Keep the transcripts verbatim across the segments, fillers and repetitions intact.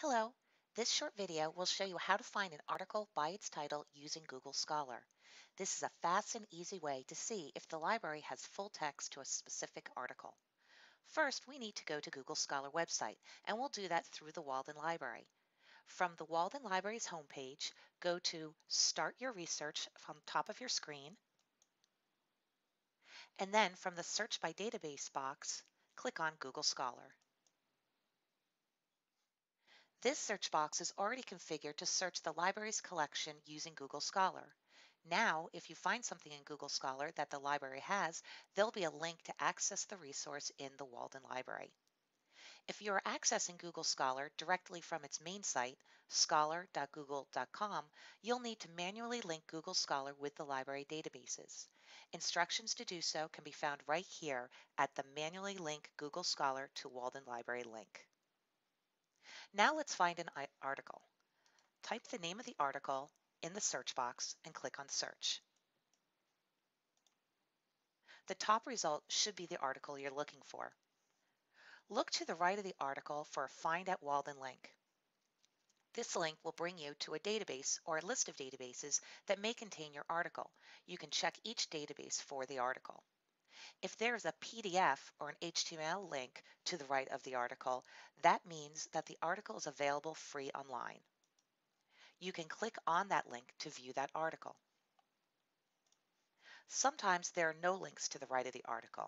Hello, this short video will show you how to find an article by its title using Google Scholar. This is a fast and easy way to see if the library has full text to a specific article. First, we need to go to Google Scholar website, and we'll do that through the Walden Library. From the Walden Library's homepage, go to Start Your Research from the top of your screen, and then from the Search by Database box, click on Google Scholar. This search box is already configured to search the library's collection using Google Scholar. Now, if you find something in Google Scholar that the library has, there'll be a link to access the resource in the Walden Library. If you are accessing Google Scholar directly from its main site, scholar dot google dot com, you'll need to manually link Google Scholar with the library databases. Instructions to do so can be found right here at the Manually Link Google Scholar to Walden Library link. Now let's find an article. Type the name of the article in the search box and click on Search. The top result should be the article you're looking for. Look to the right of the article for a Find at Walden link. This link will bring you to a database or a list of databases that may contain your article. You can check each database for the article. If there is a P D F or an H T M L link to the right of the article, that means that the article is available free online. You can click on that link to view that article. Sometimes there are no links to the right of the article.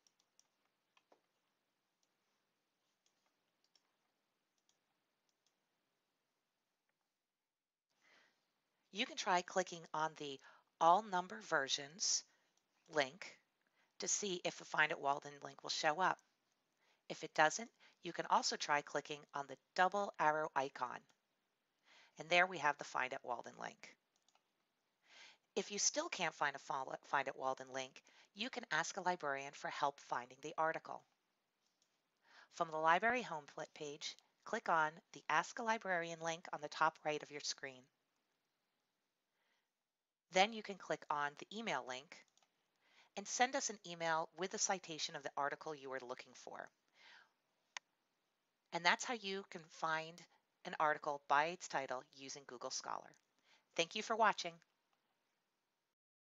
You can try clicking on the All Number Versions link to see if the Find at Walden link will show up. If it doesn't, you can also try clicking on the double arrow icon. And there we have the Find at Walden link. If you still can't find a Find at Walden link, you can ask a librarian for help finding the article. From the library homepage, click on the Ask a Librarian link on the top right of your screen. Then you can click on the email link and send us an email with the citation of the article you are looking for. And that's how you can find an article by its title using Google Scholar. Thank you for watching.